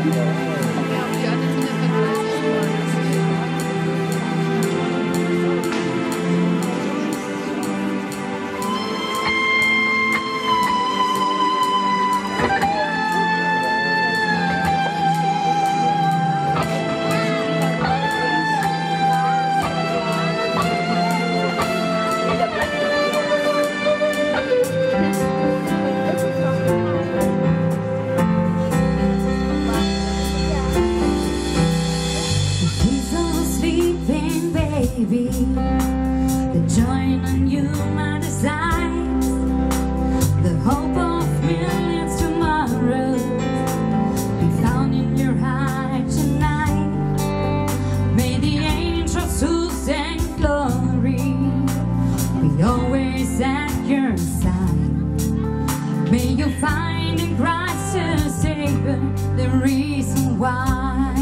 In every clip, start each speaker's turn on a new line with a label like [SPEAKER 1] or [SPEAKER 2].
[SPEAKER 1] The joy on human desires, the hope of millions tomorrows, be found in your heart tonight. May the angels who sing glory be always at your side. May you find in Christ the Savior the reason why.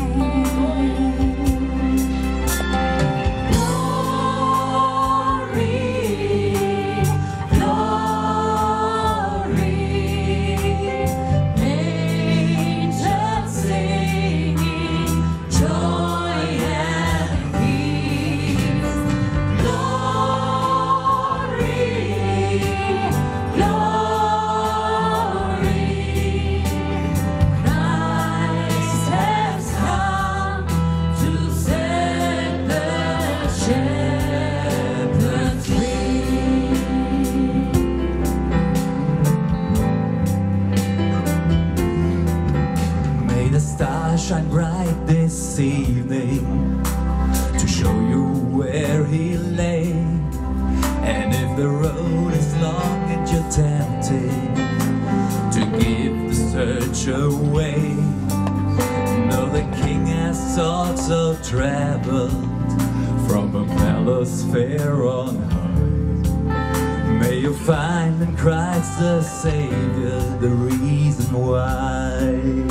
[SPEAKER 2] Shine bright this evening to show you where He lay. And if the road is long and you're tempted to give the search away, know the King has also traveled from a palace fair on high. May you find in Christ the Savior the reason why.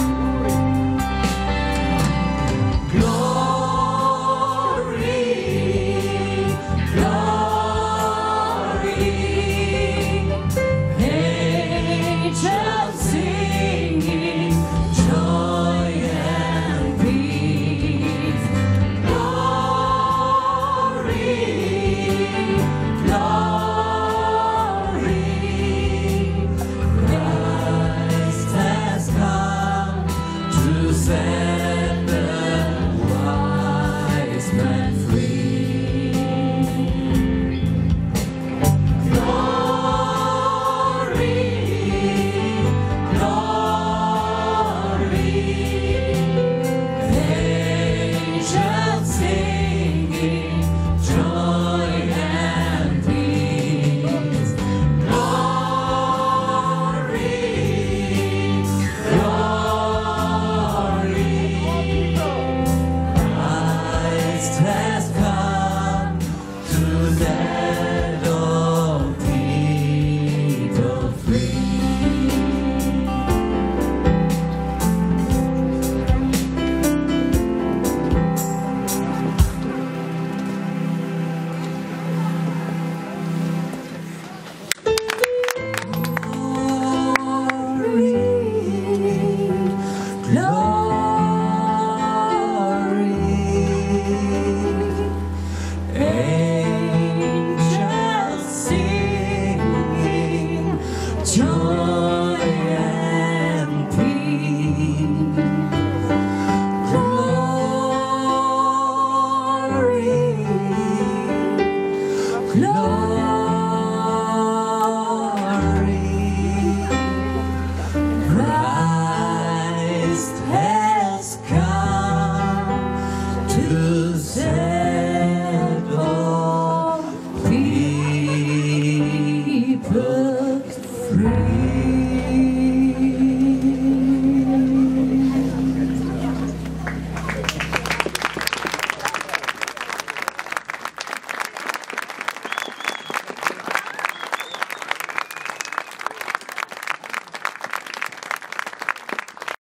[SPEAKER 1] Say